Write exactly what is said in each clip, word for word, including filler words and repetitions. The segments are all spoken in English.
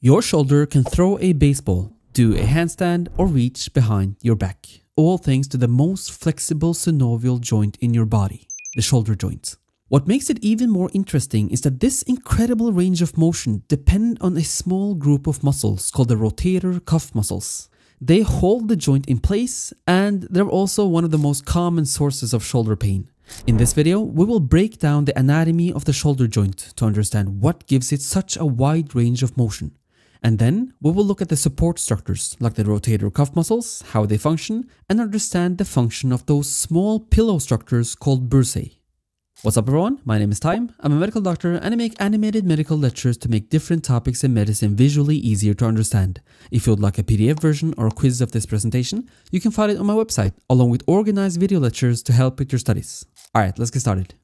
Your shoulder can throw a baseball, do a handstand, or reach behind your back, all thanks to the most flexible synovial joint in your body, the shoulder joint. What makes it even more interesting is that this incredible range of motion depends on a small group of muscles called the rotator cuff muscles. They hold the joint in place, and they're also one of the most common sources of shoulder pain. In this video, we will break down the anatomy of the shoulder joint to understand what gives it such a wide range of motion. And then we will look at the support structures like the rotator cuff muscles, how they function, and understand the function of those small pillow structures called bursae. What's up everyone, my name is Taim, I'm a medical doctor and I make animated medical lectures to make different topics in medicine visually easier to understand. If you would like a P D F version or a quiz of this presentation, you can find it on my website along with organized video lectures to help with your studies. Alright, let's get started.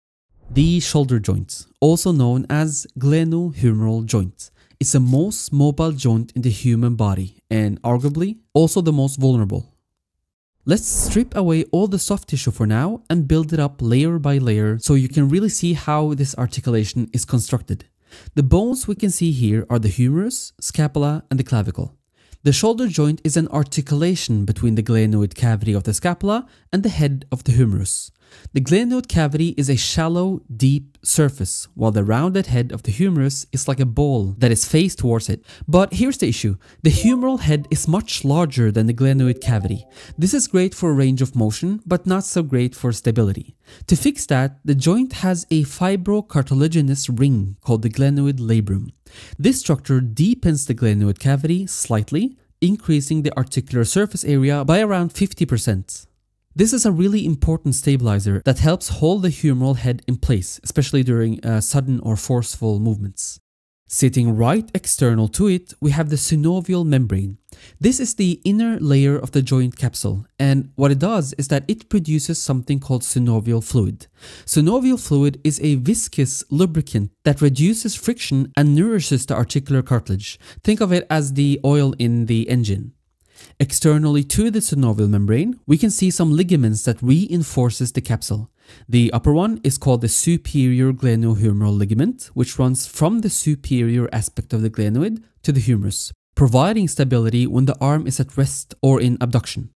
The shoulder joint, also known as glenohumeral joint, is the most mobile joint in the human body and arguably also the most vulnerable. Let's strip away all the soft tissue for now and build it up layer by layer so you can really see how this articulation is constructed. The bones we can see here are the humerus, scapula, and the clavicle. The shoulder joint is an articulation between the glenoid cavity of the scapula and the head of the humerus. The glenoid cavity is a shallow, deep surface, while the rounded head of the humerus is like a ball that is faced towards it. But here's the issue. The humeral head is much larger than the glenoid cavity. This is great for range of motion, but not so great for stability. To fix that, the joint has a fibrocartilaginous ring called the glenoid labrum. This structure deepens the glenoid cavity slightly, increasing the articular surface area by around fifty percent. This is a really important stabilizer that helps hold the humeral head in place, especially during uh, sudden or forceful movements. Sitting right external to it, we have the synovial membrane. This is the inner layer of the joint capsule, and what it does is that it produces something called synovial fluid. Synovial fluid is a viscous lubricant that reduces friction and nourishes the articular cartilage. Think of it as the oil in the engine. Externally to the synovial membrane, we can see some ligaments that reinforces the capsule. The upper one is called the superior glenohumeral ligament, which runs from the superior aspect of the glenoid to the humerus, providing stability when the arm is at rest or in abduction.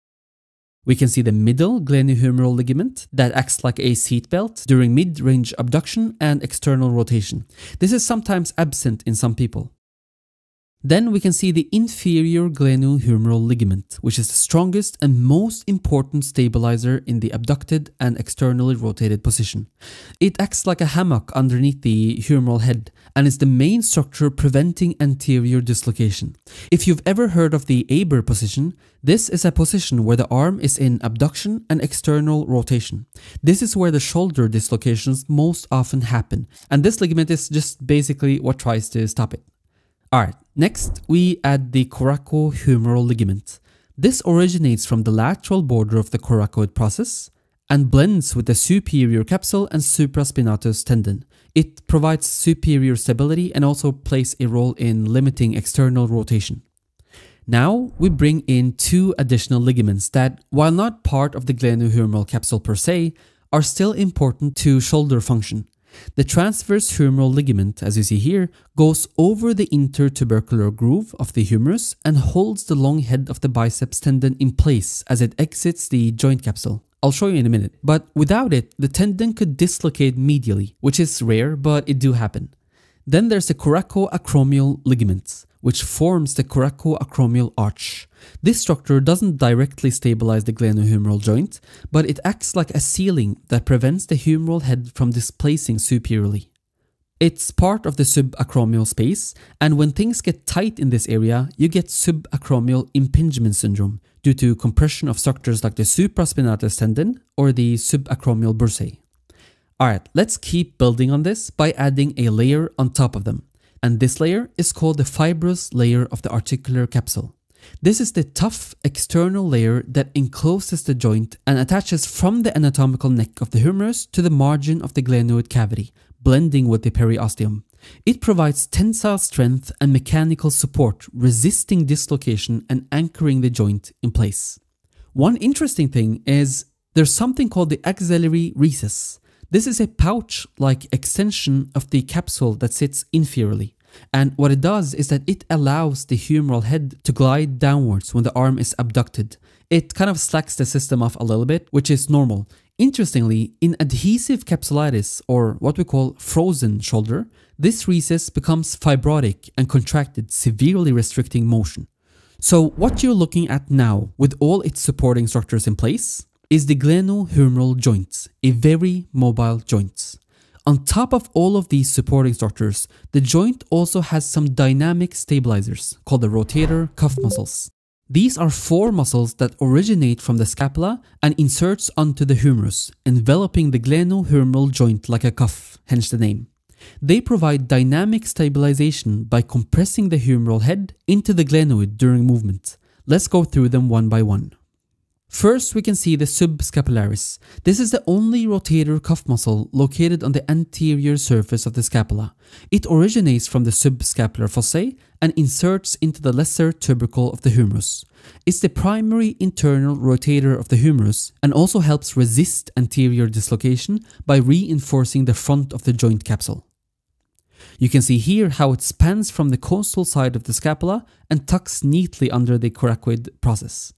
We can see the middle glenohumeral ligament that acts like a seatbelt during mid-range abduction and external rotation. This is sometimes absent in some people. Then we can see the inferior glenohumeral ligament, which is the strongest and most important stabilizer in the abducted and externally rotated position. It acts like a hammock underneath the humeral head and is the main structure preventing anterior dislocation. If you've ever heard of the Aber position, this is a position where the arm is in abduction and external rotation. This is where the shoulder dislocations most often happen, and this ligament is just basically what tries to stop it. Alright, next we add the coracohumeral ligament. This originates from the lateral border of the coracoid process and blends with the superior capsule and supraspinatus tendon. It provides superior stability and also plays a role in limiting external rotation. Now we bring in two additional ligaments that, while not part of the glenohumeral capsule per se, are still important to shoulder function. The transverse humeral ligament, as you see here, goes over the intertubercular groove of the humerus and holds the long head of the biceps tendon in place as it exits the joint capsule. I'll show you in a minute, but without it, the tendon could dislocate medially, which is rare, but it do happen. Then there's the coracoacromial ligament, which forms the coracoacromial arch. This structure doesn't directly stabilize the glenohumeral joint, but it acts like a ceiling that prevents the humeral head from displacing superiorly. It's part of the subacromial space, and when things get tight in this area, you get subacromial impingement syndrome due to compression of structures like the supraspinatus tendon or the subacromial bursae. Alright, let's keep building on this by adding a layer on top of them. And this layer is called the fibrous layer of the articular capsule. This is the tough external layer that encloses the joint and attaches from the anatomical neck of the humerus to the margin of the glenoid cavity, blending with the periosteum. It provides tensile strength and mechanical support, resisting dislocation and anchoring the joint in place. One interesting thing is there's something called the axillary recess. This is a pouch-like extension of the capsule that sits inferiorly. And what it does is that it allows the humeral head to glide downwards when the arm is abducted. It kind of slacks the system off a little bit, which is normal. Interestingly, in adhesive capsulitis, or what we call frozen shoulder, this recess becomes fibrotic and contracted, severely restricting motion. So what you're looking at now, with all its supporting structures in place, is the glenohumeral joint, a very mobile joint. On top of all of these supporting structures, the joint also has some dynamic stabilizers called the rotator cuff muscles. These are four muscles that originate from the scapula and inserts onto the humerus, enveloping the glenohumeral joint like a cuff, hence the name. They provide dynamic stabilization by compressing the humeral head into the glenoid during movement. Let's go through them one by one. First, we can see the subscapularis. This is the only rotator cuff muscle located on the anterior surface of the scapula. It originates from the subscapular fossae and inserts into the lesser tubercle of the humerus. It's the primary internal rotator of the humerus and also helps resist anterior dislocation by reinforcing the front of the joint capsule. You can see here how it spans from the costal side of the scapula and tucks neatly under the coracoid process.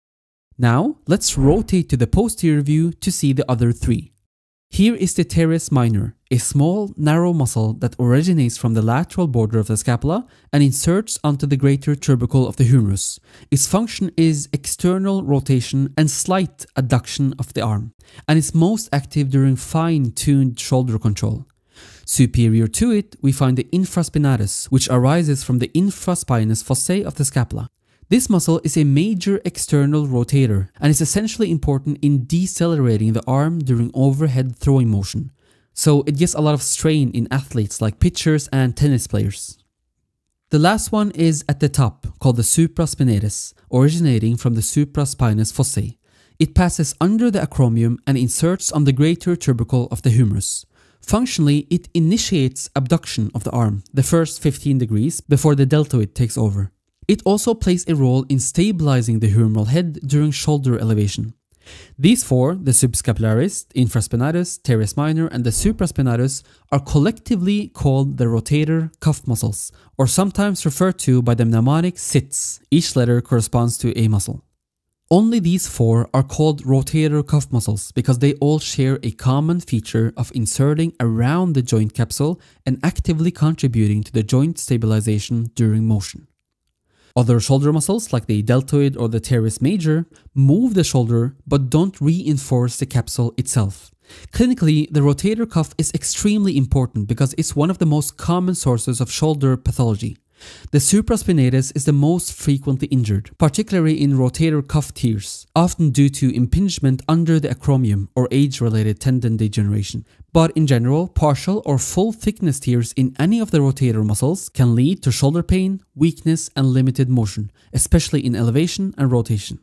Now, let's rotate to the posterior view to see the other three. Here is the teres minor, a small, narrow muscle that originates from the lateral border of the scapula and inserts onto the greater tubercle of the humerus. Its function is external rotation and slight adduction of the arm, and is most active during fine-tuned shoulder control. Superior to it, we find the infraspinatus, which arises from the infraspinous fossae of the scapula. This muscle is a major external rotator and is essentially important in decelerating the arm during overhead throwing motion. So it gets a lot of strain in athletes like pitchers and tennis players. The last one is at the top, called the supraspinatus, originating from the supraspinous fossae. It passes under the acromion and inserts on the greater tubercle of the humerus. Functionally, it initiates abduction of the arm, the first fifteen degrees, before the deltoid takes over. It also plays a role in stabilizing the humeral head during shoulder elevation. These four, the subscapularis, infraspinatus, teres minor, and the supraspinatus, are collectively called the rotator cuff muscles, or sometimes referred to by the mnemonic S I T S. Each letter corresponds to a muscle. Only these four are called rotator cuff muscles because they all share a common feature of inserting around the joint capsule and actively contributing to the joint stabilization during motion. Other shoulder muscles like the deltoid or the teres major move the shoulder but don't reinforce the capsule itself. Clinically, the rotator cuff is extremely important because it's one of the most common sources of shoulder pathology. The supraspinatus is the most frequently injured, particularly in rotator cuff tears, often due to impingement under the acromion or age-related tendon degeneration. But in general, partial or full thickness tears in any of the rotator muscles can lead to shoulder pain, weakness, and limited motion, especially in elevation and rotation.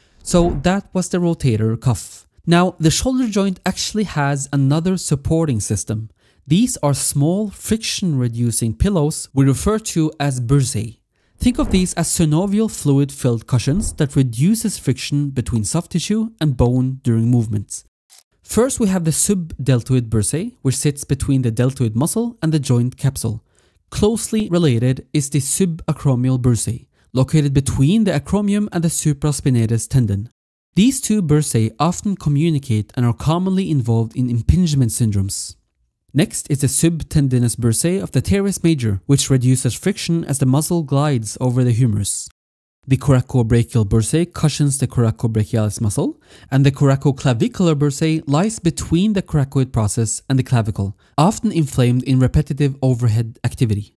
So that was the rotator cuff. Now, the shoulder joint actually has another supporting system. These are small friction-reducing pillows we refer to as bursae. Think of these as synovial fluid-filled cushions that reduces friction between soft tissue and bone during movements. First, we have the subdeltoid bursae, which sits between the deltoid muscle and the joint capsule. Closely related is the subacromial bursae, located between the acromion and the supraspinatus tendon. These two bursae often communicate and are commonly involved in impingement syndromes. Next is the subtendinous bursae of the teres major, which reduces friction as the muscle glides over the humerus. The coracobrachial bursae cushions the coracobrachialis muscle, and the coracoclavicular bursae lies between the coracoid process and the clavicle, often inflamed in repetitive overhead activity.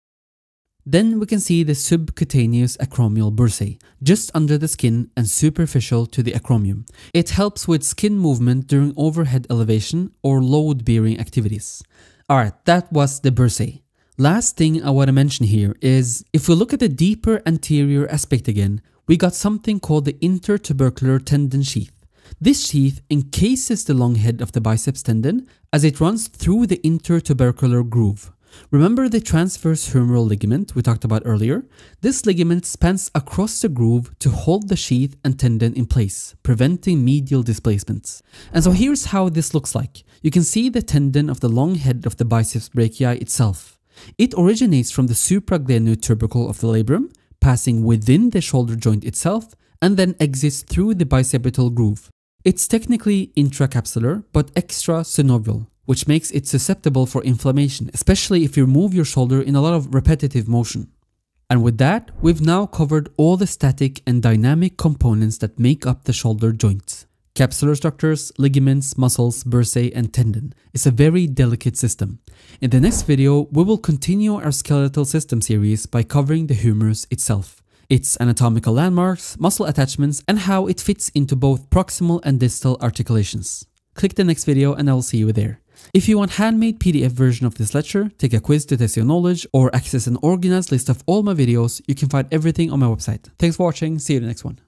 Then we can see the subcutaneous acromial bursae, just under the skin and superficial to the acromion. It helps with skin movement during overhead elevation or load-bearing activities. Alright, that was the bursae. Last thing I want to mention here is, if we look at the deeper anterior aspect again, we got something called the intertubercular tendon sheath. This sheath encases the long head of the biceps tendon as it runs through the intertubercular groove. Remember the transverse humeral ligament we talked about earlier? This ligament spans across the groove to hold the sheath and tendon in place, preventing medial displacements. And so here's how this looks like. You can see the tendon of the long head of the biceps brachii itself. It originates from the supraglenoid tubercle of the labrum, passing within the shoulder joint itself, and then exits through the bicipital groove. It's technically intracapsular, but extra-synovial, which makes it susceptible for inflammation, especially if you move your shoulder in a lot of repetitive motion. And with that, we've now covered all the static and dynamic components that make up the shoulder joint. Capsular structures, ligaments, muscles, bursae, and tendon. It's a very delicate system. In the next video, we will continue our skeletal system series by covering the humerus itself, its anatomical landmarks, muscle attachments, and how it fits into both proximal and distal articulations. Click the next video and I'll see you there. If you want handmade P D F version of this lecture, take a quiz to test your knowledge, or access an organized list of all my videos, you can find everything on my website. Thanks for watching, see you in the next one.